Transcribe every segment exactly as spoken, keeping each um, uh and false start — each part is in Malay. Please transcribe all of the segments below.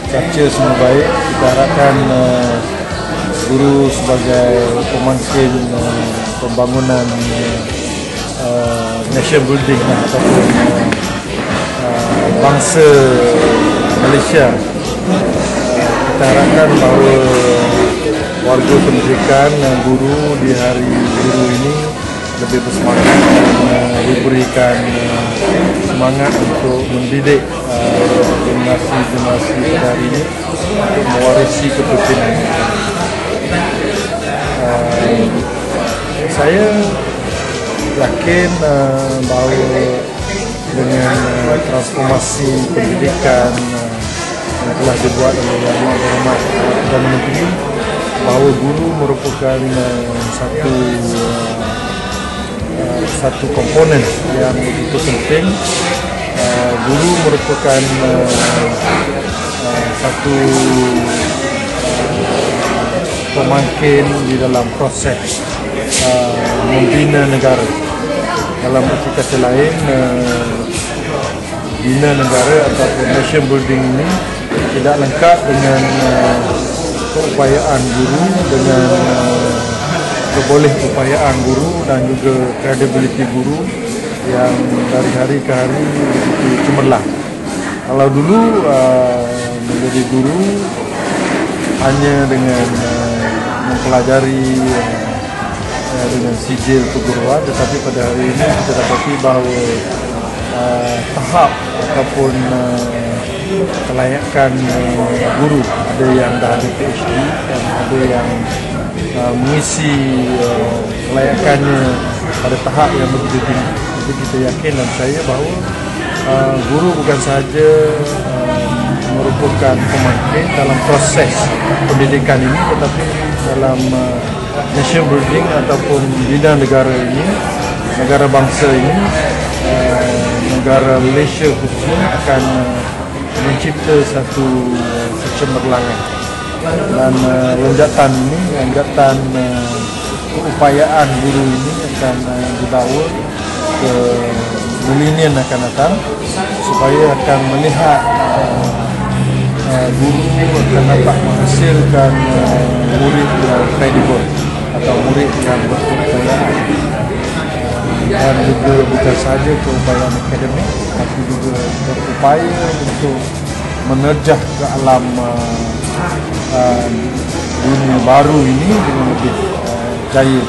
baca semua baik. Kita harapkan uh, guru sebagai pemangkin uh, pembangunan uh, nation building uh, ataupun uh, uh, bangsa Malaysia. Uh, kita harapkan bahawa warga pendidikan dan uh, guru di hari guru ini lebih bersemangat dan uh, diberikan uh, semangat untuk mendidik uh, generasi-generasi pada hari ini untuk mewarisi kepimpinan. Uh, saya yakin uh, bahawa dengan uh, transformasi pendidikan uh, yang telah dibuat oleh Yang Berhormat Perdana Menteri, bahawa guru merupakan uh, satu uh, uh, satu komponen yang begitu penting. Uh, guru merupakan uh, uh, satu pemangkin di dalam proses uh, membina negara. Dalam arti kata lain, uh, bina negara ataupun nation building ini tidak lengkap dengan uh, keupayaan guru, dengan uh, keboleh upayaan guru dan juga kredibiliti guru yang dari hari ke hari begitu cemerlang. Kalau dulu uh, menjadi guru hanya dengan uh, mempelajari uh, uh, dengan sijil keguruan, tetapi pada hari ini kita dapati bahawa uh, tahap ataupun uh, kelayakan uh, guru, ada yang dah ada P H D dan ada yang uh, mengisi uh, kelayakannya pada tahap yang begitu tinggi. Jadi kita yakin dan saya bahawa uh, guru bukan sahaja uh, merupakan pemangkin dalam proses pendidikan ini, tetapi dalam uh, nation building ataupun bina negara ini, negara bangsa ini, uh, negara Malaysia khususnya akan uh, mencipta satu uh, kecemerlangan. Dan uh, lonjakan ini, lonjakan uh, keupayaan guru ini akan uh, dibawa ke milenium akan datang, supaya akan melihat uh, uh, guru akan dapat menghasilkan uh, murid yang kredibel atau murid yang berkeupayaan, dan juga bukan sahaja keupayaan akademik, tapi juga berupaya untuk menerjah ke alam uh, uh, dunia baru ini dengan lebih uh, jaya.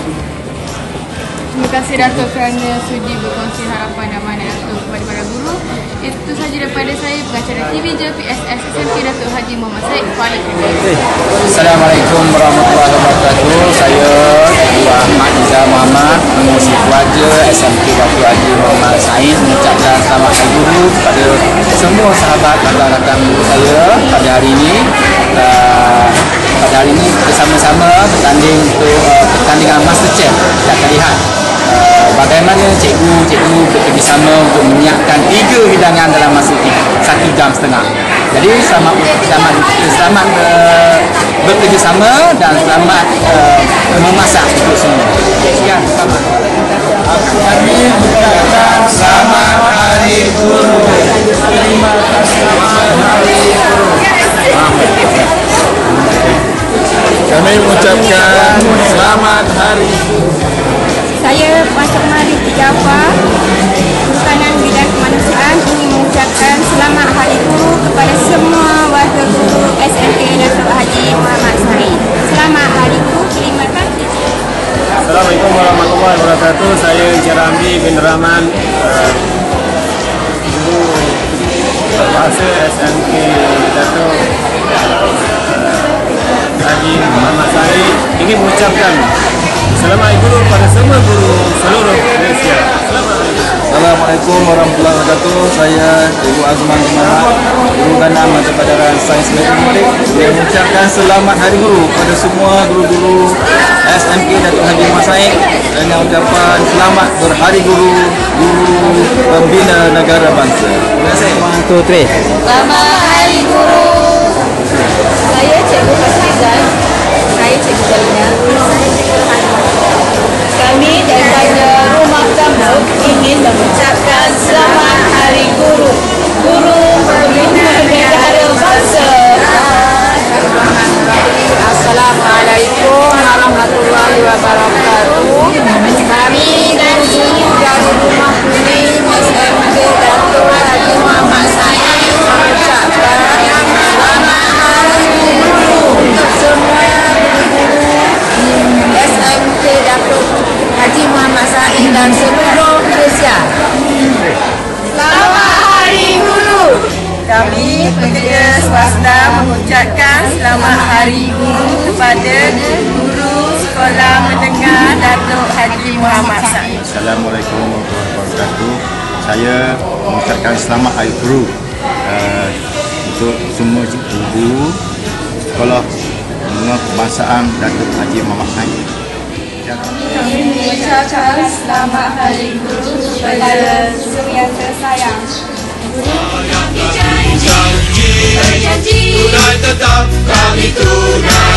Terima kasih Dato' kerana sudi berkongsi harapan dan amanah Dato' kepada para guru. Itu sahaja daripada saya, pengacara T V J P S S S M K Dato' Haji Muhammad Said. Assalamualaikum warahmatullahi wabarakatuh. Saya Ibu Ahmad Izzah Muhammad, pengurusi keluarga S M K Dato' Haji Muhammad Said, mengucapkan selamat hari guru kepada semua sahabat rakan-rakan guru saya pada hari ini. Uh, pada hari ini bersama-sama bertanding untuk uh, pertandingan MasterChef. Kita akan lihat Uh, bagaimana cikgu-cikgu bekerjasama untuk menyiapkan tiga hidangan dalam masa tiga, satu jam setengah. Jadi selamat selamat, selamat uh, bekerjasama dan selamat uh, memasak untuk semua. Sekian, selamat. Kami mengucapkan selamat hari guru. Terima kasih selamat hari guru. Kami mengucapkan selamat hari guru. Saya Macam Mari Tijafar, Perhutanan Bidang Kemanusiaan, ingin mengucapkan selamat hari guru kepada semua warga guru S M K Dato' Haji Muhammad Said. Selamat hari guru, terima kasih. Assalamualaikum warahmatullahi wabarakatuh. Saya Encik Ramli bin Rahman, uh, guru bahasa S M K Dato' Haji Muhammad Said, ingin mengucapkan selamat hari guru kepada semua guru seluruh Malaysia. Selamat hari guru. Assalamualaikum warahmatullahi wabarakatuh. Saya Ibu Azman Muhammad, Guru Ganda Mata Pelajaran Sains Matematik, yang mengucapkan selamat hari guru kepada semua guru-guru S M K Dato' Haji Muhammad Said, dan yang ucapan selamat berhari guru, guru pembina negara bangsa. Terima kasih. One, two, three. Selamat hari guru. Saya Cikgu Hafizan. Saya Cikgu Jalina. Saya Cikgu Hafizan. Kami daripada Rumah Tamu ingin mengucapkan selamat hari guru. Guru pembina negara bangsa. Saya swasta mengucapkan selamat Hari Guru kepada guru Sekolah Menengah Datuk Haji Muhammad Said. Assalamualaikum warahmatullahi wabarakatuh. Saya mengucapkan selamat Hari Guru uh, untuk semua guru Sekolah Menengah Kebangsaan Datuk Haji Muhammad Said. Kami mengucapkan selamat Hari Guru kepada guru yang tersayang. Berjanji, berjanji, tunai tetap kami tunai.